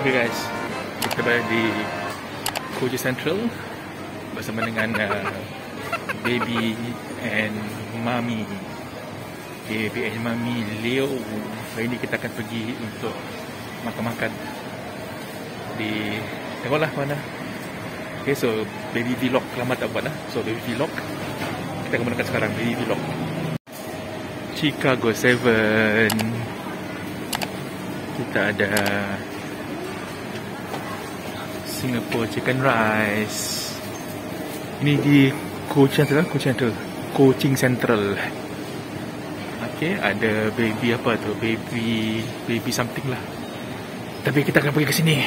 Okay guys, kita berada di Koji Central bersama dengan baby and mami. Baby and mami Leo. Hari ini kita akan pergi untuk makan-makan di tengoklah mana. Okay, so baby vlog lama tak buat lah. So baby vlog kita akan gunakan sekarang, baby vlog Chicago 7. Kita ada Singapore chicken rice. Ini di Kuching Central. Okay, ada baby apa tu? Baby something lah. Tapi kita akan pergi ke sini.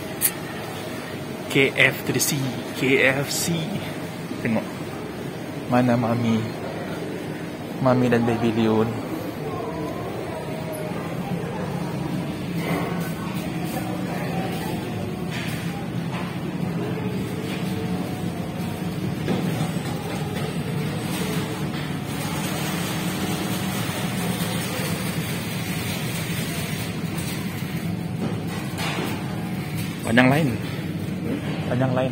KF to the sea, KFC. Tengok mana mami dan baby Leo ni. Panjang lain.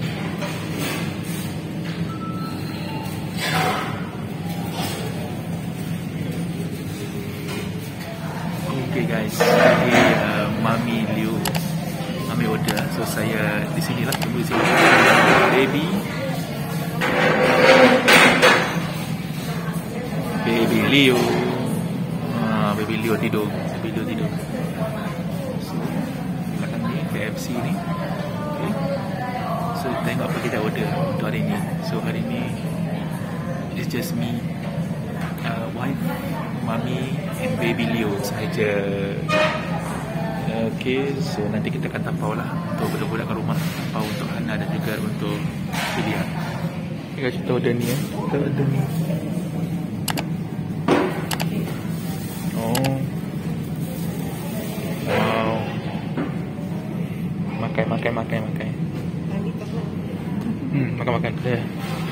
Okay guys, jadi mami Leo, mami order, so saya di sini lah, tunggu di sini. Baby Leo, baby Leo tidur. So, belakang ni KFC ni. Okay. So tengok apa kita order untuk hari ni. So hari ni it's just me, wife, mami and baby Leo sahaja. Okay, so nanti kita akan tapau lah untuk budak-budak kat rumah, tapau untuk Hana dan juga untuk Julia. Okay guys, kita order ni ya. Kita order ni. Oh, wow. Makan. Makan.